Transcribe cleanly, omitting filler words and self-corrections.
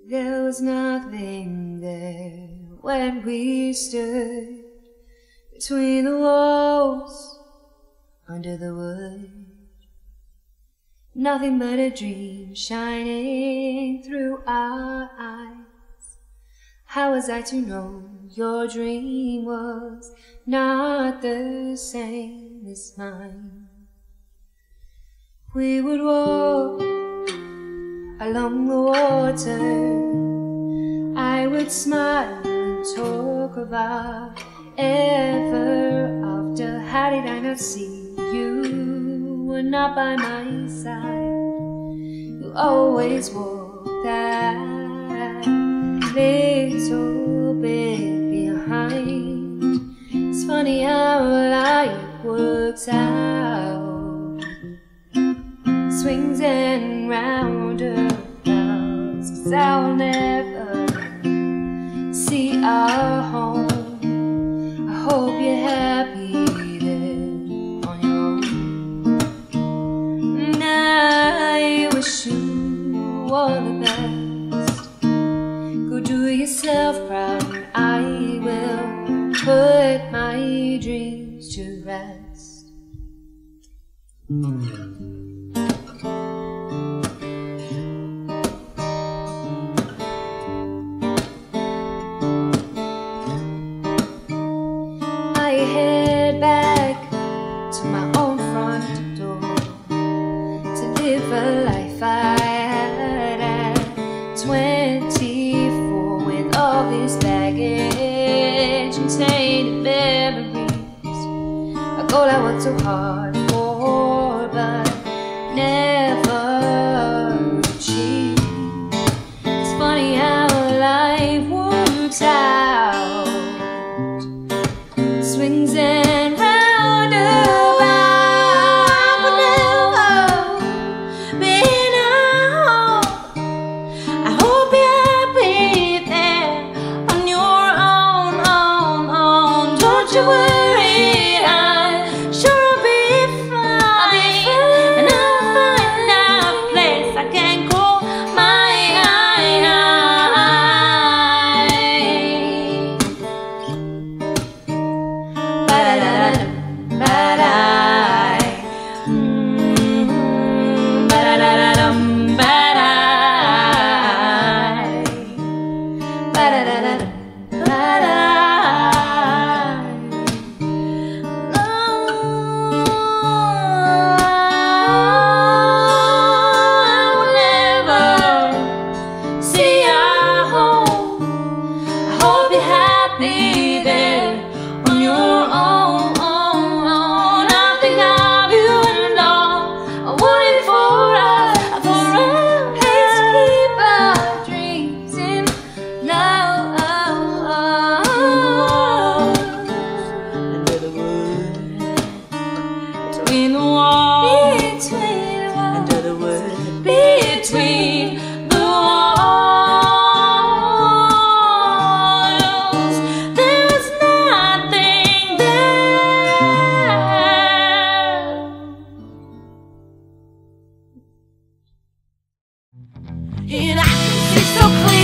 There was nothing there when we stood between the walls under the wood. Nothing but a dream shining through our eyes. How was I to know your dream was not the same as mine? We would walk along the water. I would smile and talk about ever after. How did I not see you were not by my side? You always walk that little bit behind. It's funny how life works out, swings and roundabouts. 'Cause I'll never see our home. I hope you're happy there on your own. And I wish you all the best. Go do yourself proud, and I will put my dreams to rest. I head back to my own front door to live a life I had at 24, with all this baggage and tainted memories. A goal I worked so hard for but never achieved. It's funny how life works out, swings and roundabouts. Would never be now. I hope you're happy there on your own. Don't you worry, I'm sure I'll be fine. And I'll find a place I can call my between the walls, under the wood, between the walls. There's nothing there. And I can see so clear.